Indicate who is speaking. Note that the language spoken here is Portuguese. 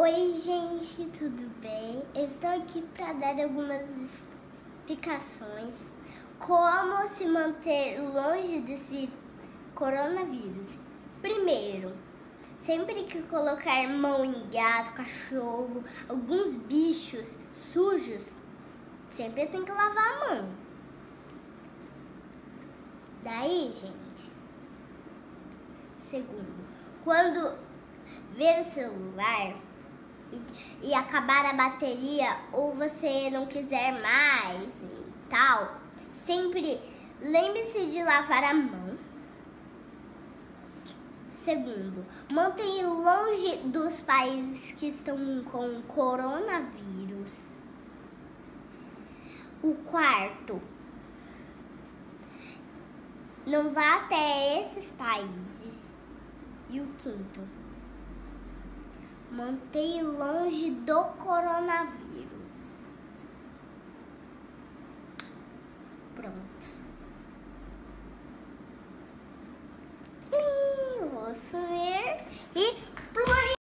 Speaker 1: Oi, gente, tudo bem? Eu estou aqui para dar algumas explicações como se manter longe desse coronavírus. Primeiro, sempre que colocar mão em gato, cachorro, alguns bichos sujos, sempre tem que lavar a mão. Daí, gente, segundo, quando ver o celular e acabar a bateria ou você não quiser mais e tal, sempre lembre-se de lavar a mão. Segundo, mantenha longe dos países que estão com coronavírus. O quarto, não vá até esses países. E o quinto, mantenha longe do coronavírus. Pronto. Vou sumir e